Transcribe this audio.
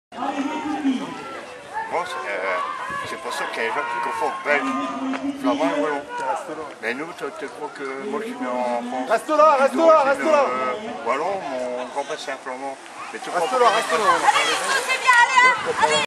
Bon, c'est pour ça qu'il y a des gens qui confondent belge, flamand et wallon. Mais nous, tu crois que moi je suis né en France. Reste là, reste là, reste là. Wallon, mon grand-père c'est un flamand. Mais tu reste là, reste là. Allez, c'est bien, allez, allez.